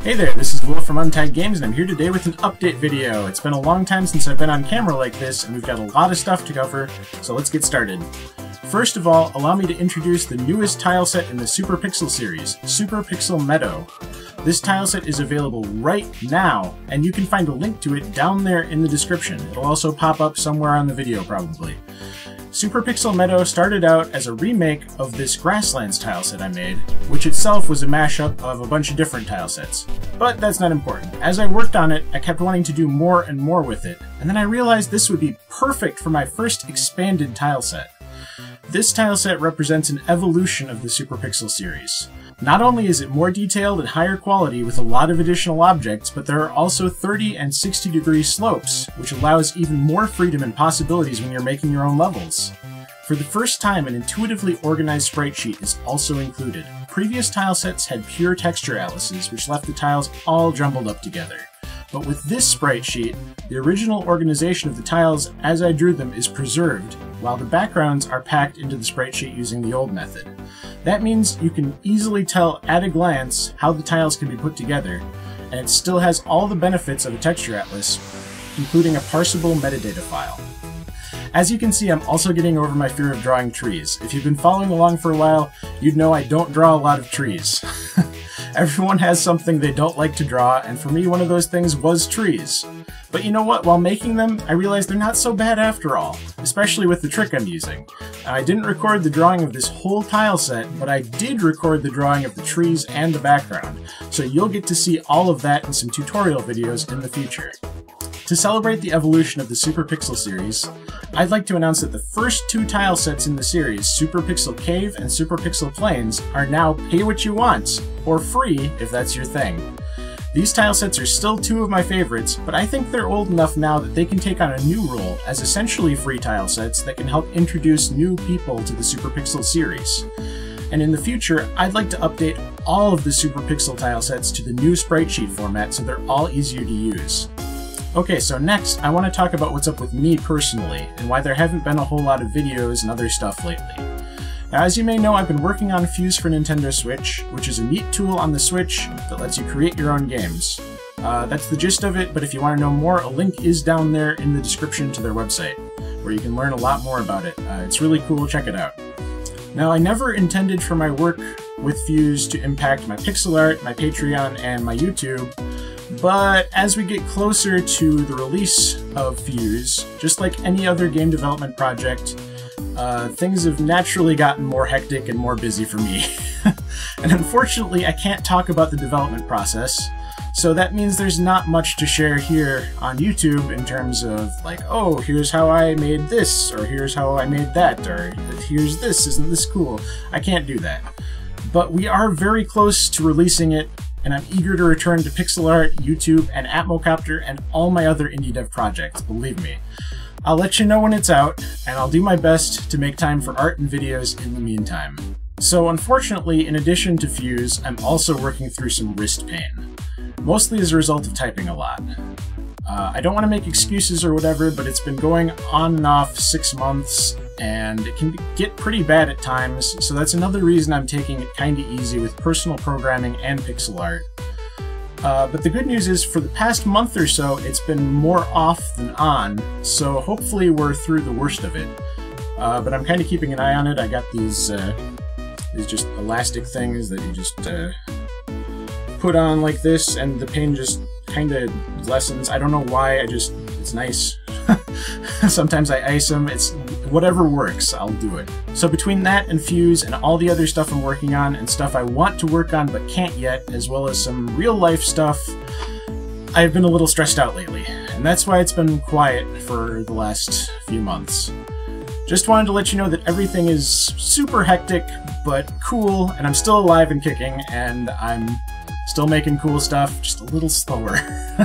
Hey there, this is Wolf from Untagged Games, and I'm here today with an update video. It's been a long time since I've been on camera like this, and we've got a lot of stuff to cover, so let's get started. First of all, allow me to introduce the newest tile set in the Super Pixel series, Super Pixel Meadow. This tile set is available right now, and you can find a link to it down there in the description. It'll also pop up somewhere on the video, probably. Super Pixel Meadow started out as a remake of this Grasslands tile set I made, which itself was a mashup of a bunch of different tile sets. But that's not important. As I worked on it, I kept wanting to do more and more with it, and then I realized this would be perfect for my first expanded tile set. This tile set represents an evolution of the Super Pixel series. Not only is it more detailed and higher quality with a lot of additional objects, but there are also 30 and 60 degree slopes, which allows even more freedom and possibilities when you're making your own levels. For the first time, an intuitively organized sprite sheet is also included. Previous tile sets had pure texture atlases, which left the tiles all jumbled up together. But with this sprite sheet, the original organization of the tiles as I drew them is preserved, while the backgrounds are packed into the sprite sheet using the old method. That means you can easily tell at a glance how the tiles can be put together, and it still has all the benefits of a texture atlas, including a parsable metadata file. As you can see, I'm also getting over my fear of drawing trees. If you've been following along for a while, you'd know I don't draw a lot of trees. Everyone has something they don't like to draw, and for me one of those things was trees. But you know what, while making them, I realized they're not so bad after all, especially with the trick I'm using. I didn't record the drawing of this whole tile set, but I did record the drawing of the trees and the background, so you'll get to see all of that in some tutorial videos in the future. To celebrate the evolution of the Super Pixel series, I'd like to announce that the first two tile sets in the series, Super Pixel Cave and Super Pixel Plains, are now pay what you want, or free if that's your thing. These tile sets are still two of my favorites, but I think they're old enough now that they can take on a new role as essentially free tile sets that can help introduce new people to the Super Pixel series. And in the future, I'd like to update all of the Super Pixel tile sets to the new sprite sheet format so they're all easier to use. Okay, so next, I want to talk about what's up with me personally, and why there haven't been a whole lot of videos and other stuff lately. Now, as you may know, I've been working on Fuse for Nintendo Switch, which is a neat tool on the Switch that lets you create your own games. That's the gist of it, but if you want to know more, a link is down there in the description to their website, where you can learn a lot more about it. It's really cool, check it out. Now, I never intended for my work with Fuse to impact my pixel art, my Patreon, and my YouTube, but as we get closer to the release of Fuse, just like any other game development project, things have naturally gotten more hectic and more busy for me. And unfortunately, I can't talk about the development process, so that means there's not much to share here on YouTube in terms of like, oh, here's how I made this, or here's how I made that, or here's this, isn't this cool? I can't do that. But we are very close to releasing it, and I'm eager to return to pixel art, YouTube, and Atmocopter, and all my other indie dev projects, believe me. I'll let you know when it's out, and I'll do my best to make time for art and videos in the meantime. So unfortunately, in addition to Fuse, I'm also working through some wrist pain, mostly as a result of typing a lot. I don't want to make excuses or whatever, but it's been going on and off 6 months, and it can get pretty bad at times, so that's another reason I'm taking it kinda easy with personal programming and pixel art. But the good news is, for the past month or so, it's been more off than on, so hopefully we're through the worst of it. But I'm kinda keeping an eye on it. I got these just elastic things that you just put on like this, and the pain just kinda lessens. I don't know why, it's nice. Sometimes I ice them, it's whatever works, I'll do it. So between that and Fuse and all the other stuff I'm working on and stuff I want to work on but can't yet, as well as some real life stuff, I've been a little stressed out lately, and that's why it's been quiet for the last few months. Just wanted to let you know that everything is super hectic, but cool, and I'm still alive and kicking, and I'm still making cool stuff, just a little slower.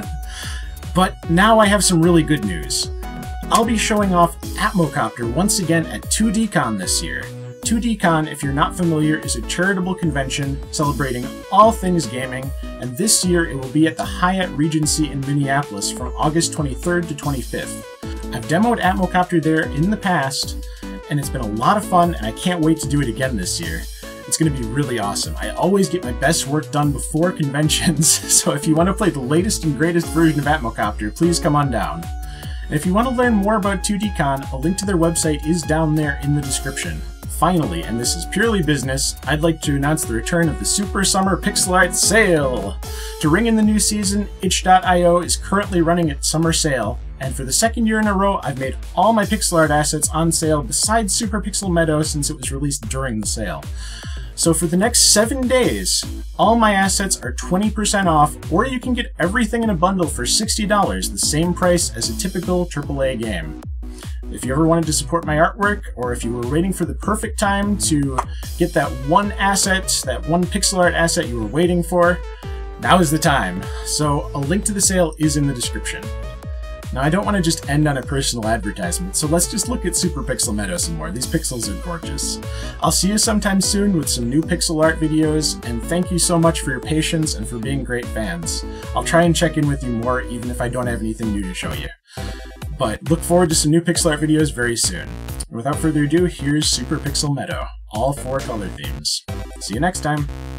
But now I have some really good news. I'll be showing off Atmocopter once again at 2DCon this year. 2DCon, if you're not familiar, is a charitable convention celebrating all things gaming, and this year it will be at the Hyatt Regency in Minneapolis from August 23rd to 25th. I've demoed Atmocopter there in the past, and it's been a lot of fun, and I can't wait to do it again this year. It's going to be really awesome. I always get my best work done before conventions, so if you want to play the latest and greatest version of Atmocopter, please come on down. And if you want to learn more about 2DCon, a link to their website is down there in the description. Finally, and this is purely business, I'd like to announce the return of the Super Summer Pixel Art Sale! To ring in the new season, itch.io is currently running its summer sale, and for the second year in a row, I've made all my pixel art assets on sale besides Super Pixel Meadow since it was released during the sale. So for the next 7 days, all my assets are 20% off, or you can get everything in a bundle for $60, the same price as a typical AAA game. If you ever wanted to support my artwork, or if you were waiting for the perfect time to get that one asset, that one pixel art asset you were waiting for, now is the time. So a link to the sale is in the description. Now, I don't want to just end on a personal advertisement, so let's just look at Super Pixel Meadow some more. These pixels are gorgeous. I'll see you sometime soon with some new pixel art videos, and thank you so much for your patience and for being great fans. I'll try and check in with you more, even if I don't have anything new to show you. But look forward to some new pixel art videos very soon. And without further ado, here's Super Pixel Meadow, all 4 color themes. See you next time!